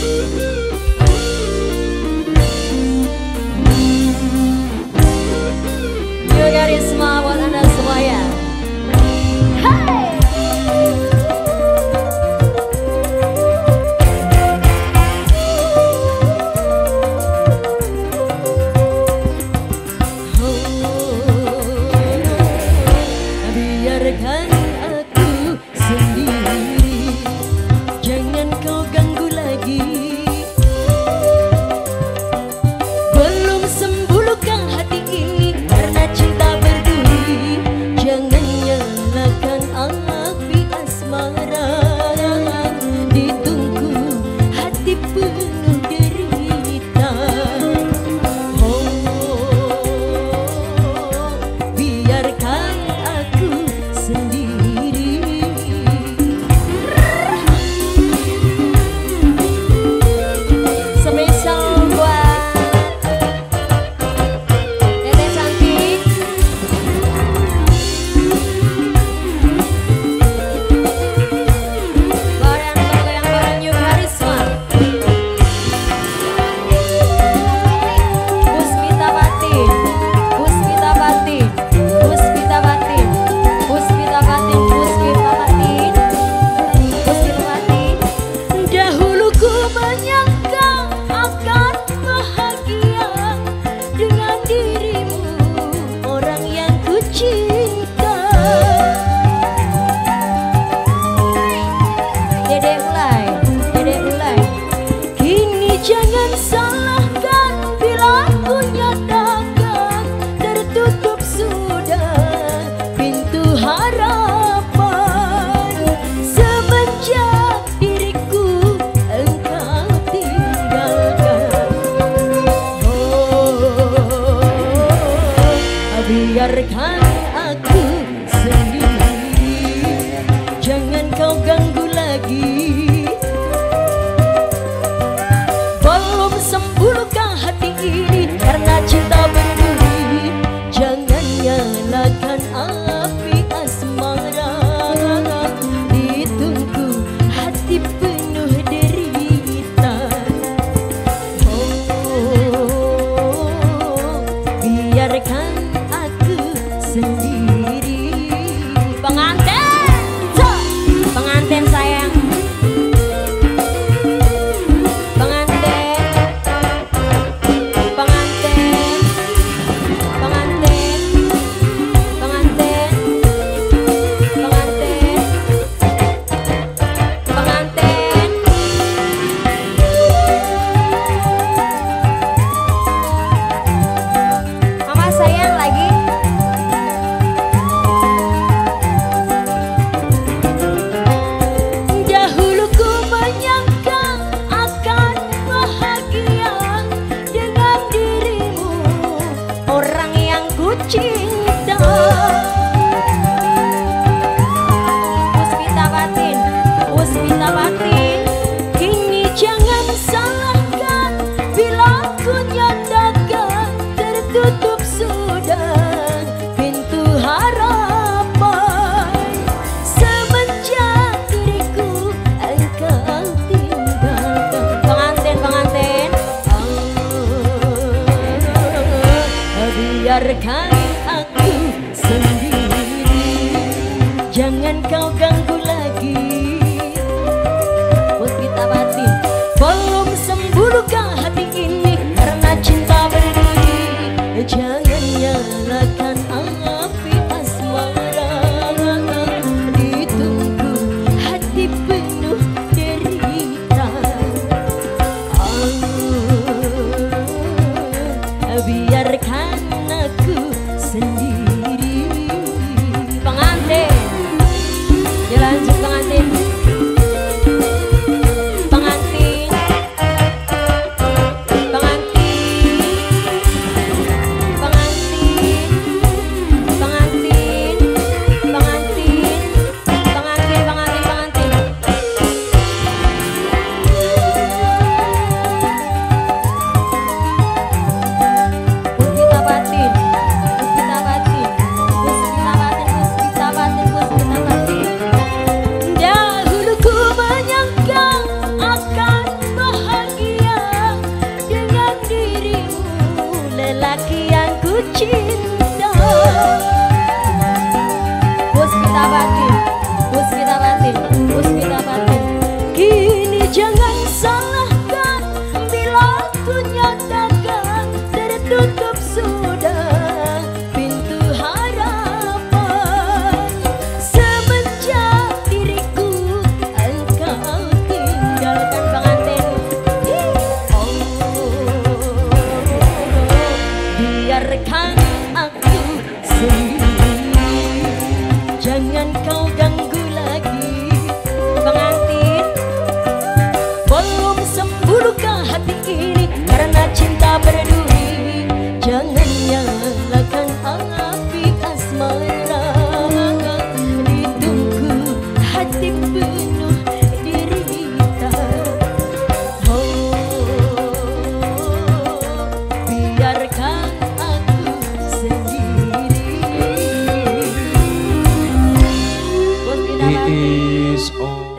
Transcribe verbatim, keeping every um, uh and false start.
Karisma buat anda semuanya. Hey! Oh, biarkan aku sendiri, jangan kau ganggu lagi. cinta. Bos kita batin, bos kita batin, bos kita batin. Kini jangan salahkan bila ku nyatakan tertutup sudah pintu harapan. Semenjak diriku engkau tinggalkan pengantin. Oh, biarkan aku sendiri, jangan kau ganggu lagi pengantin. Belum sembuh luka hati ini karena cinta berduri. Jangan nyalakan api asmara di tungku hati penuh derita. Oh, biarkan aku sendiri. He is all